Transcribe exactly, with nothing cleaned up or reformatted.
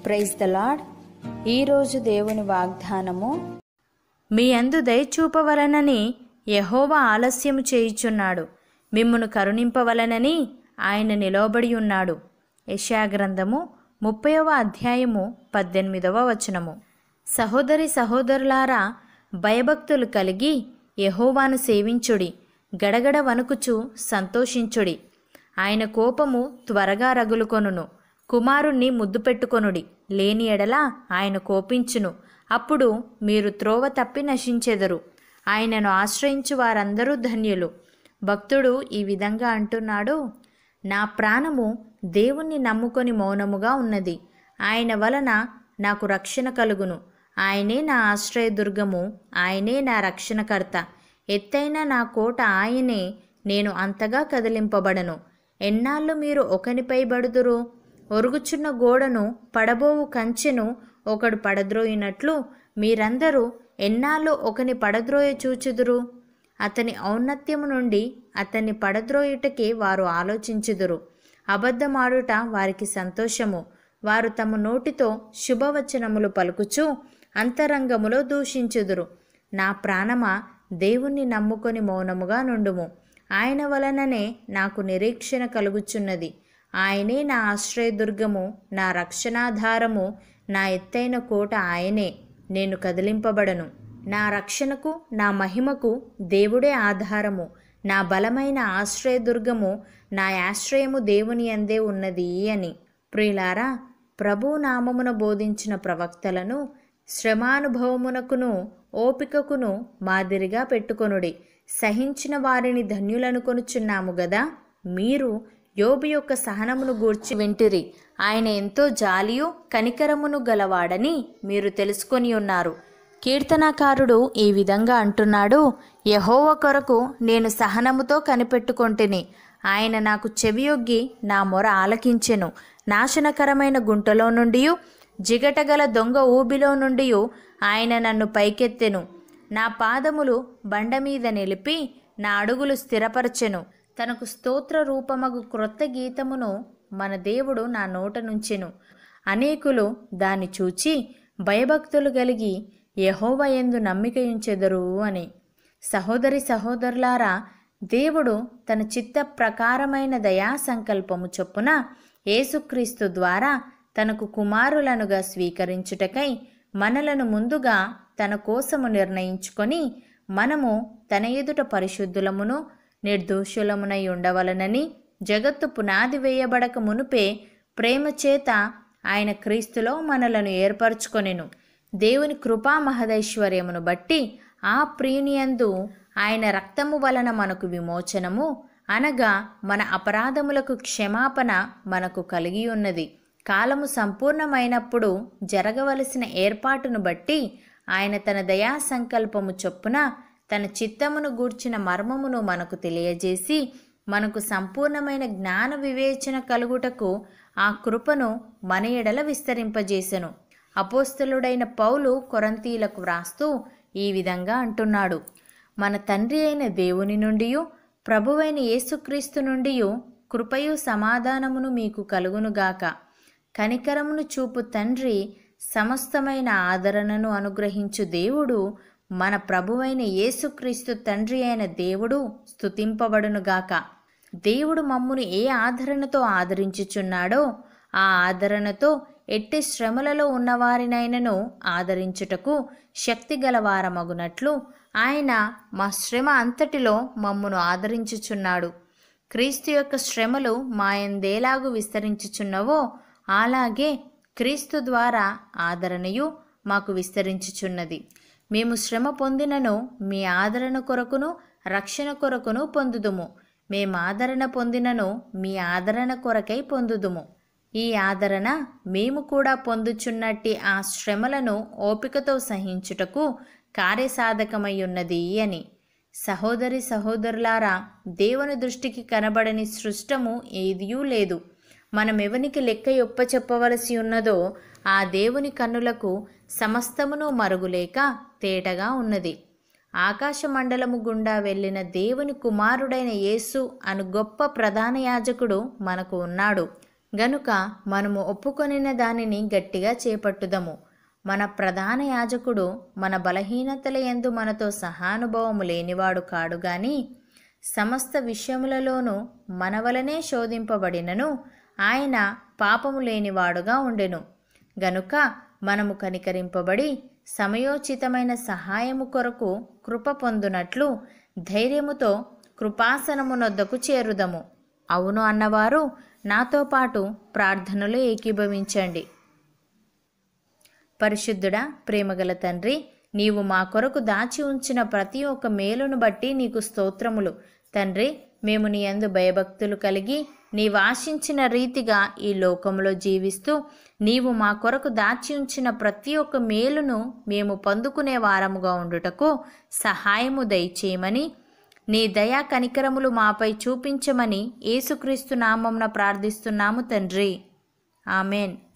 Praise the lord. ఈరోజు దేవుని వాగ్దానము, మీ యందు దయచూపవలనని యెహోవా ఆలస్యము చేయుచున్నాడు, మిమ్మును కరుణింపవలనని ఆయన నిలవబడి ఉన్నాడు. యెషయా గ్రంథము ముప్పైవ అధ్యాయము పద్దెనిమిదవ వచనము. సహోదరి సహోదరులారా, భయభక్తులు కలిగి యెహోవాను సేవించుడి, గడగడ వణుకుచు సంతోషించుడి. ఆయన కోపము త్వరగా రగులుకొనును, కుమారుణ్ణి ముద్దు పెట్టుకొనుడి, లేని ఎడల ఆయన కోపించును, అప్పుడు మీరు త్రోవ తప్పి నశించెదరు. ఆయనను ఆశ్రయించు వారందరూ ధన్యులు. భక్తుడు ఈ విధంగా అంటున్నాడు, నా ప్రాణము దేవుణ్ణి నమ్ముకొని మౌనముగా ఉన్నది. ఆయన వలన నాకు రక్షణ కలుగును. ఆయనే నా ఆశ్రయదుర్గము, ఆయనే నా రక్షణకర్త. ఎత్తైన నా కోట ఆయనే, నేను అంతగా కదిలింపబడను. ఎన్నాళ్ళు మీరు ఒకనిపై బడుదురు? ఒరుగుచున్న గోడను పడబోవు కంచెను ఒకడు పడద్రోయినట్లు మీరందరూ ఎన్నాళ్ళు ఒకని పడద్రోయ చూచుదురు? అతని ఔన్నత్యము నుండి అతన్ని పడద్రోయుటకే వారు ఆలోచించుదురు. అబద్ధమాడుట వారికి సంతోషము. వారు తమ నోటితో శుభవచనములు పలుకుచు అంతరంగములో దూషించుదురు. నా ప్రాణమా, దేవుణ్ణి నమ్ముకొని మౌనముగా నుండుము. ఆయన వలననే నాకు నిరీక్షణ కలుగుచున్నది. ఆయనే నా ఆశ్రయదుర్గము, నా రక్షణాధారము, నా ఎత్తైన కోట ఆయనే, నేను కదిలింపబడను. నా రక్షణకు, నా మహిమకు దేవుడే ఆధారము, నా బలమైన ఆశ్రయదుర్గము, నా ఆశ్రయము దేవుని యందే ఉన్నది అని. ప్రియులారా, ప్రభు నామమున బోధించిన ప్రవక్తలను శ్రమానుభవమునకును ఓపికకును మాదిరిగా పెట్టుకొనుడి. సహించిన వారిని ధన్యులనుకొనుచున్నాము గదా. మీరు యోబు యొక్క సహనమును గూర్చి వింటిరి. ఆయన ఎంతో జాలియు కనికరమును గలవాడని మీరు తెలుసుకొని ఉన్నారు. కీర్తనాకారుడు ఈ విధంగా అంటున్నాడు, యెహోవా కొరకు నేను సహనముతో కనిపెట్టుకొంటిని. ఆయన నాకు చెవియొగ్గి నా మొర ఆలకించెను. నాశనకరమైన గుంటలో నుండి, జిగటగల దొంగ ఊబిలో నుండి ఆయన నన్ను పైకెత్తెను. నా పాదములు బండ మీద నిలిపి నా అడుగులు స్థిరపరచెను. తనకు స్తోత్ర రూపమగు క్రొత్త గీతమును మన దేవుడు నా నోట నుంచెను. అనేకులు దాన్ని చూచి భయభక్తులు కలిగి యెహోవా యందు నమ్మిక ఉంచెదరు అని. సహోదరి సహోదరులారా, దేవుడు తన చిత్త ప్రకారమైన దయా సంకల్పము చొప్పున యేసుక్రీస్తు ద్వారా తనకు కుమారులనుగా స్వీకరించుటకై మనలను ముందుగా తన కోసము నిర్ణయించుకొని, మనము తన ఎదుట పరిశుద్ధులమును నిర్దోషులమునై ఉండవలనని జగత్తు పునాది వేయబడక మునుపే ప్రేమ చేత ఆయన క్రీస్తులో మనలను ఏర్పరచుకొనెను. దేవుని కృపా మహదైశ్వర్యమును బట్టి ఆ ప్రియునియందు ఆయన రక్తము వలన మనకు విమోచనము, అనగా మన అపరాధములకు క్షమాపణ మనకు కలిగి ఉన్నది. కాలము సంపూర్ణమైనప్పుడు జరగవలసిన ఏర్పాటును బట్టి ఆయన తన దయా సంకల్పము చొప్పున తన చిత్తమును గూర్చిన మర్మమును మనకు తెలియజేసి, మనకు సంపూర్ణమైన జ్ఞాన వివేచన కలుగుటకు ఆ కృపను మన ఎడల విస్తరింపజేసెను. అపోస్తలుడైన పౌలు కొరంతీలకు వ్రాస్తూ ఈ విధంగా అంటున్నాడు, మన తండ్రి అయిన దేవుని నుండి, ప్రభువైన యేసుక్రీస్తు నుండి కృపయు సమాధానమును మీకు కలుగునుగాక. కనికరమును చూపు తండ్రి, సమస్తమైన ఆదరణను అనుగ్రహించు దేవుడు, మన ప్రభువైన యేసుక్రీస్తు తండ్రి అయిన దేవుడు స్తుతింపబడునుగాక. దేవుడు మమ్మును ఏ ఆదరణతో ఆదరించుచున్నాడో ఆ ఆదరణతో ఎట్టి శ్రమలలో ఉన్నవారినైనను ఆదరించుటకు శక్తి గలవారమగునట్లు ఆయన మా శ్రమ అంతటిలో మమ్మును ఆదరించుచున్నాడు. క్రీస్తు యొక్క శ్రమలు మాయందేలాగు విస్తరించుచున్నవో అలాగే క్రీస్తు ద్వారా ఆదరణయు మాకు విస్తరించుచున్నది. మేము శ్రమ పొందినను మీ ఆదరణ కొరకును రక్షణ కొరకును పొందుదుము. మేము ఆదరణ పొందినను మీ ఆదరణ కొరకై పొందుదుము. ఈ ఆదరణ మేము కూడా పొందుచున్నట్టి ఆ శ్రమలను ఓపికతో సహించుటకు కార్యసాధకమై ఉన్నది అని. సహోదరి సహోదరులారా, దేవుని దృష్టికి కనబడని సృష్టము ఏదియూ లేదు. మనం ఎవనికి లెక్క ఒప్ప చెప్పవలసి ఉన్నదో ఆ దేవుని కన్నులకు సమస్తమును మరుగులేక తేటగా ఉన్నది. ఆకాశ మండలము గుండా వెళ్ళిన దేవుని కుమారుడైన యేసు అను గొప్ప ప్రధాన యాజకుడు మనకు ఉన్నాడు. గనుక మనము ఒప్పుకొనిన దానిని గట్టిగా చేపట్టుదము. మన ప్రధాన యాజకుడు మన బలహీనతల యందు మనతో సహానుభవము లేనివాడు కాడు గాని సమస్త విషయములలోనూ మన వలనే శోధింపబడినను ఆయన పాపము లేనివాడుగా ఉండెను. గనుక మనము కనికరింపబడి సమయోచితమైన సహాయము కొరకు కృప పొందునట్లు ధైర్యముతో కృపాసనమునొద్దకు చేరుదము. అవును అన్నవారు నాతో పాటు ప్రార్థనలో ఏకీభవించండి. పరిశుద్ధుడా, ప్రేమగల తండ్రి, నీవు మా కొరకు దాచి ఉంచిన ప్రతి ఒక్క మేలును బట్టి నీకు స్తోత్రములు. తండ్రి, మేము నీ యందు భయభక్తులు కలిగి నీవు ఆశించిన రీతిగా ఈ లోకంలో జీవిస్తూ నీవు మా కొరకు దాచి ఉంచిన ప్రతి ఒక్క మేలును మేము పొందుకునే వారముగా ఉండుటకు సహాయము దయచేయమని, నీ దయా కనికరములు మాపై చూపించమని యేసుక్రీస్తు నామమున ప్రార్థిస్తున్నాము తండ్రి. ఆమెన్.